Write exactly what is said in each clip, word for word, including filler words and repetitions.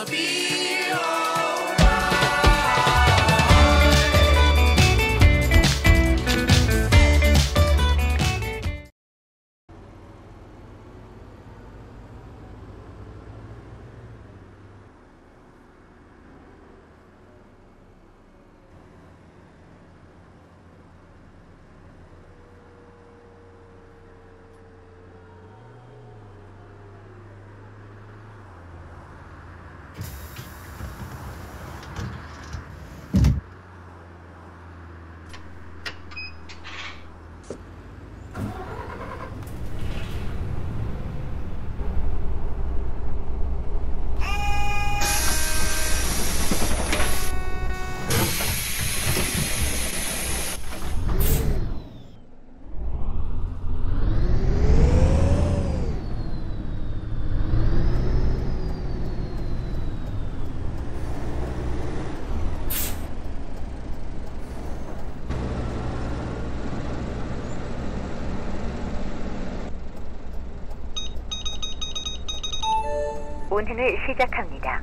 운행을 시작합니다.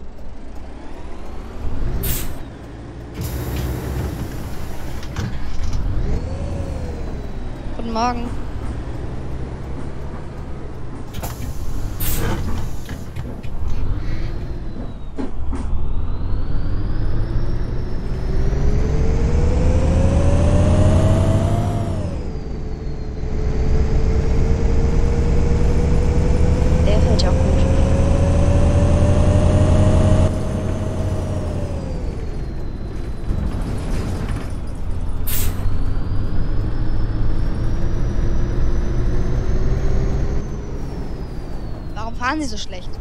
Guten Morgen. Der fällt ja auch gut. Warum fahren Sie so schlecht?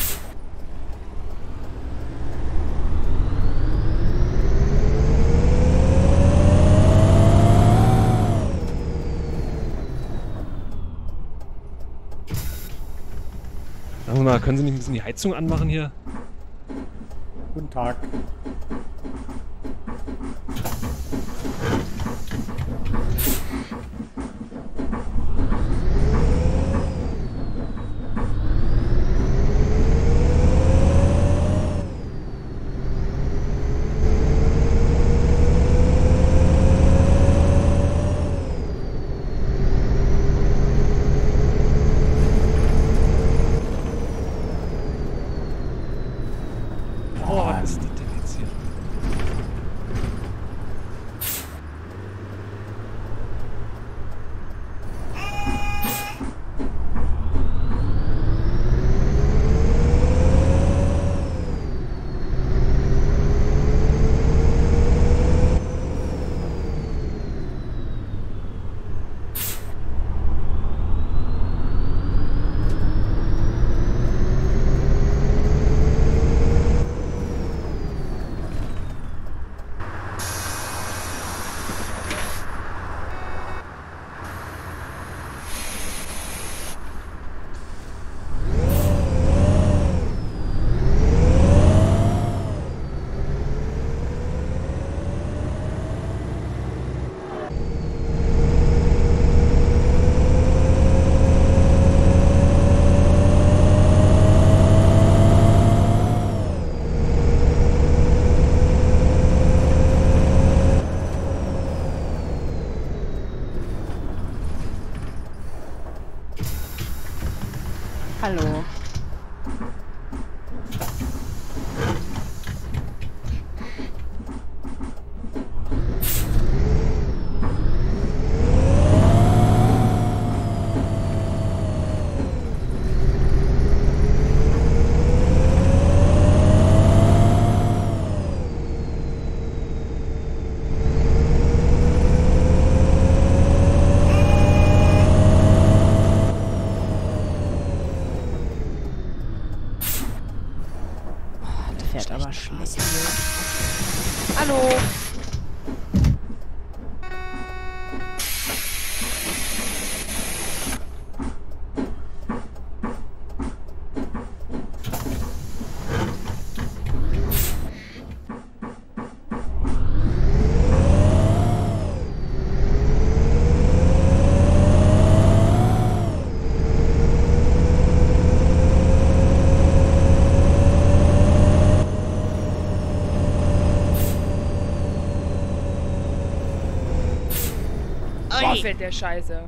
Sagen wir mal, können Sie nicht ein bisschen die Heizung anmachen hier? Guten Tag. Oh, was ist das denn jetzt hier? Hallo. Fährt aber schlecht. Hallo. fällt der Scheiße.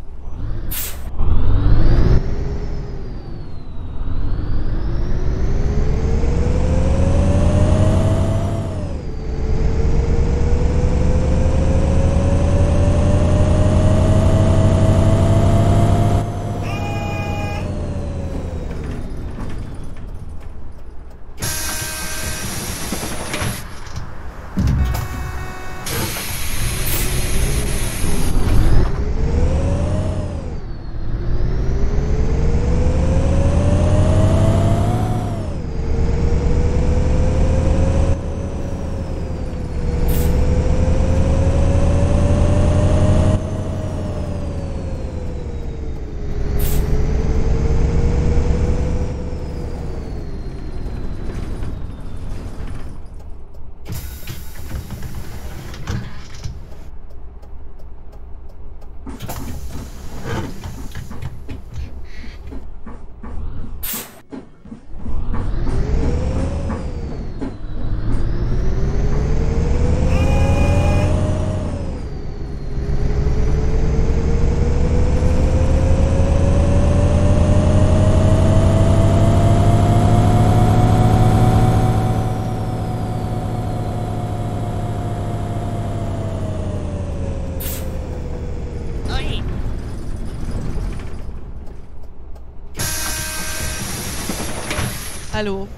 Hallo.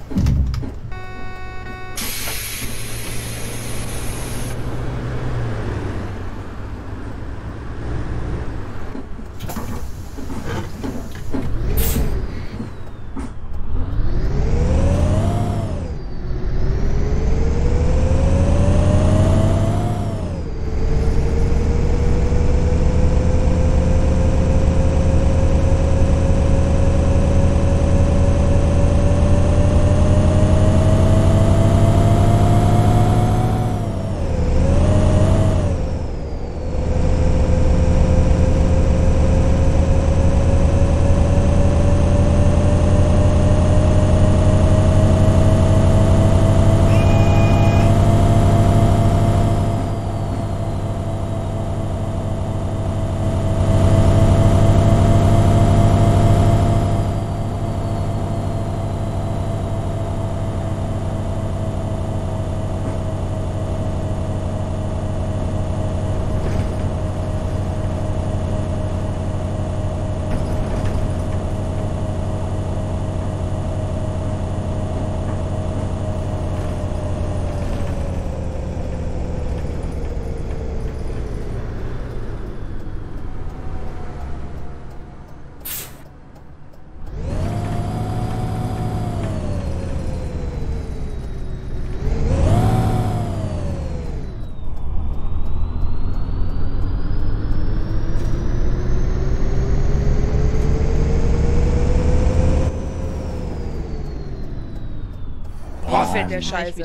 Boah, fällt der Scheiße.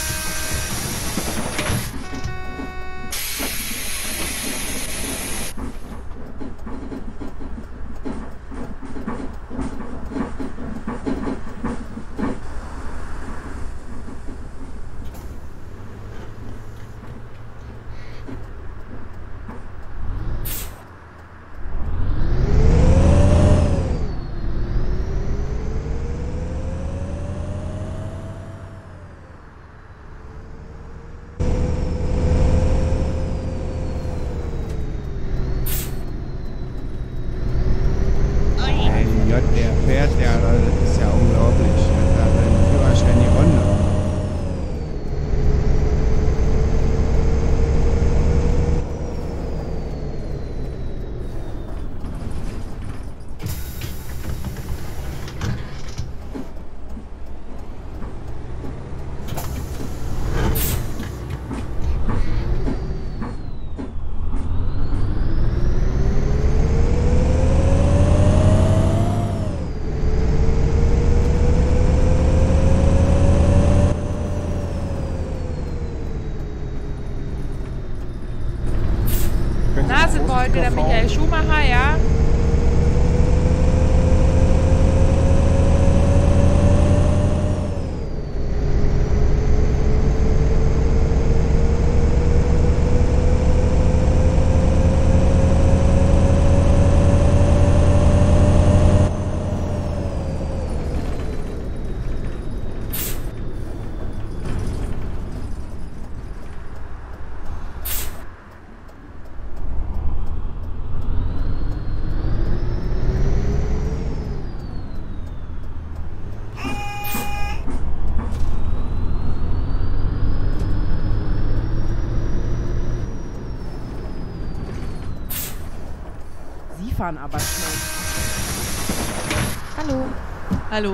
Gott, der fährt ja, das ist ja unglaublich. Da hat er den Führerschein gewonnen. Na, sind wir heute der Michael Schumacher, ja? fahren aber schnell. Hallo. Hallo.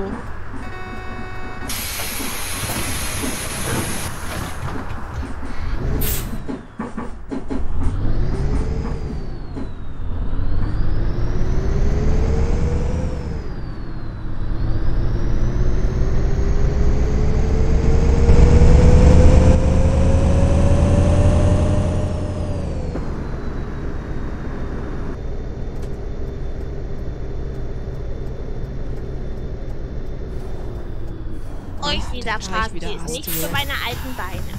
Euch dieser gleich Party wieder ist nicht Haustür. für meine alten Beine.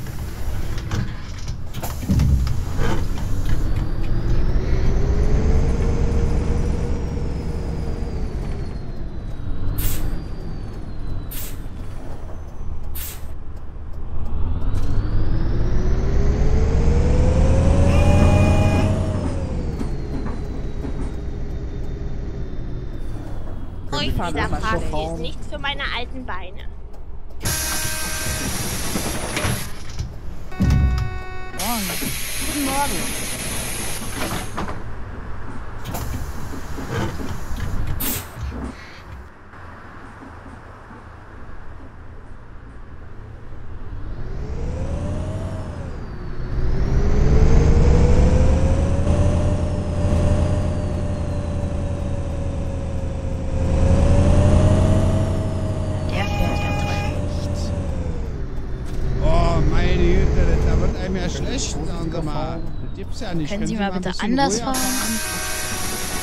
Euch fahren dieser aber Party schon. ist nicht für meine alten Beine. Morgen. Guten Morgen. Der fährt ja schlecht. Oh, meine Güte, da wird einem ja schlecht, sagen Sie mal. Das gibt's ja nicht. Können Sie mal ein bitte bisschen anders ruhiger fahren?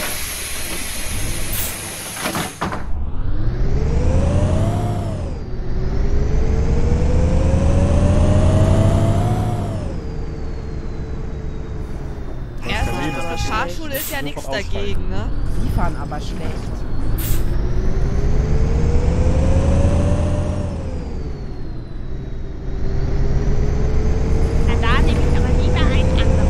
Erstens, unsere Fahrschule ist ja nichts dagegen, ne? Sie fahren aber schlecht. Na, da nehme ich aber lieber einen anderen.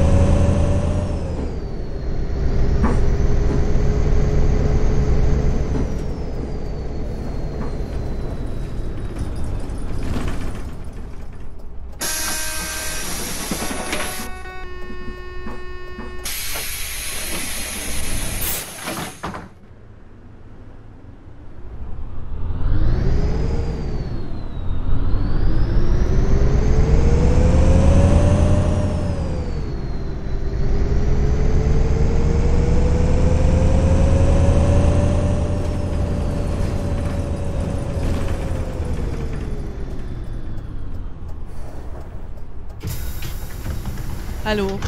Hallo.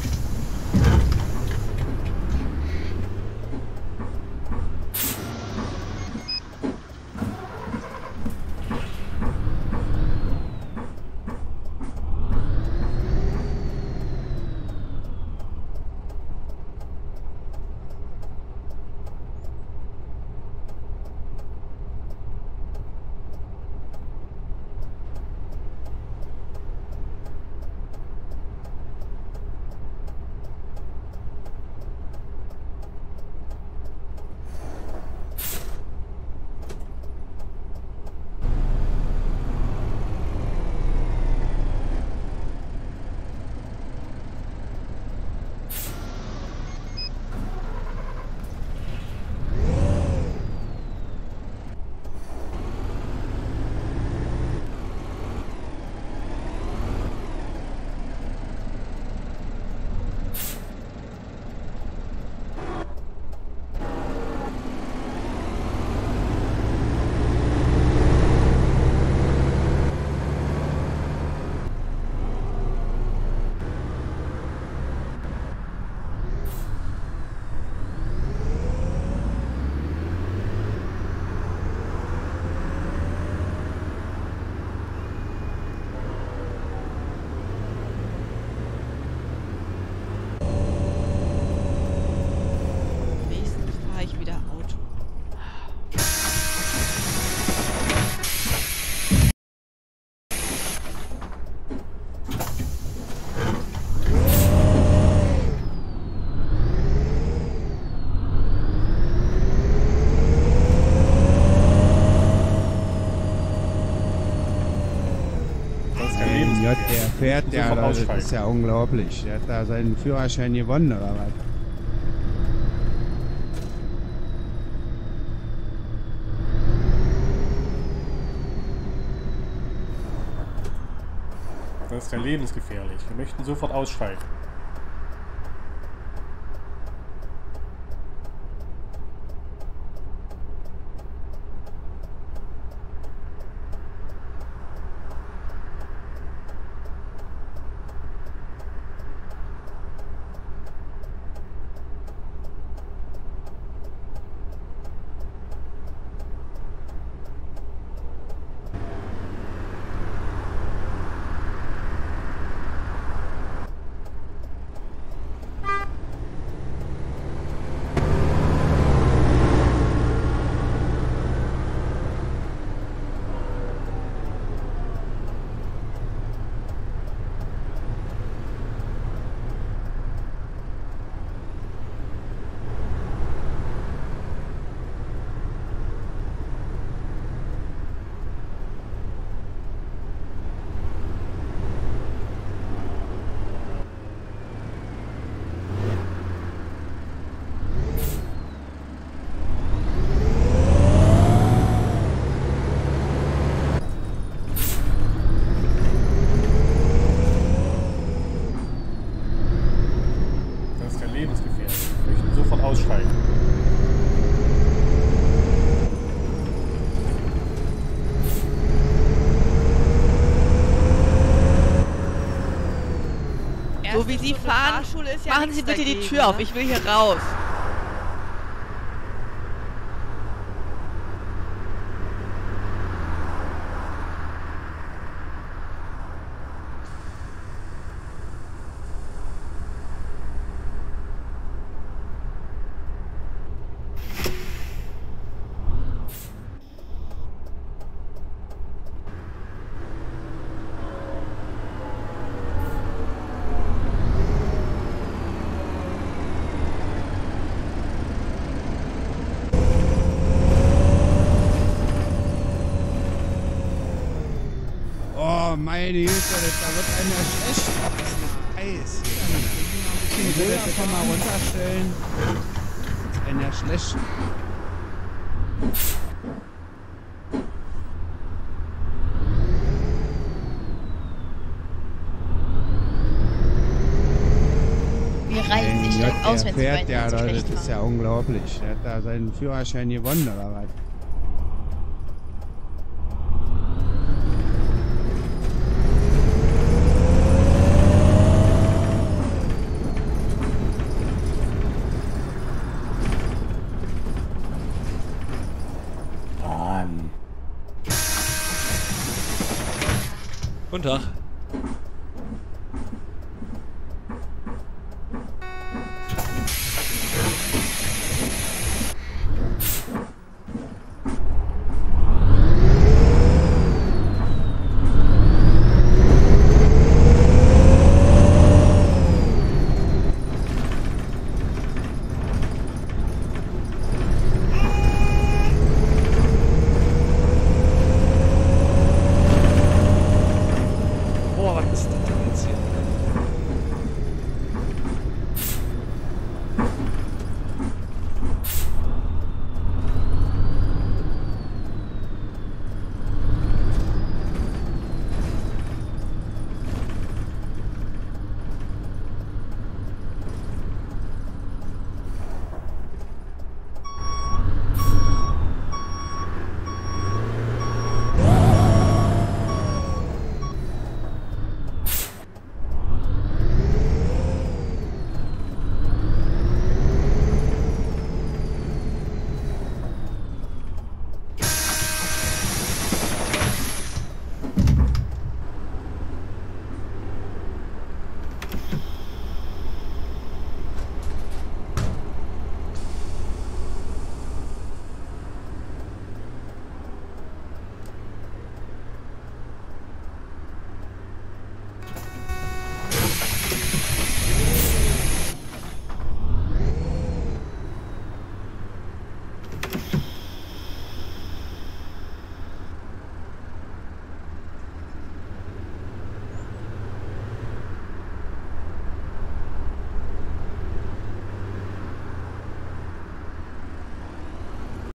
Nächstes fahre ich wieder Auto. Das ist kein Mein Lebensgefühl. Gott, der fährt So ja, vom das Aussteigen. ist ja unglaublich. Der hat da seinen Führerschein gewonnen, oder was? Das ist ja lebensgefährlich. Wir möchten sofort aussteigen. Aussteigen. So wie Sie fahren, ist ja machen Sie bitte dagegen, die Tür auf. ne? Ich will hier raus. Oh, meine Güte, da wird einem ja schlecht. Eis. Ich will das einfach mal runterstellen. Ist einem ja schlecht. Wie reicht sich Gott, denn aus, der wenn sie fährt meinen, ja, dass sie das schlecht ist ja fahren? unglaublich. Der hat da seinen Führerschein gewonnen, oder was? Guten Tag.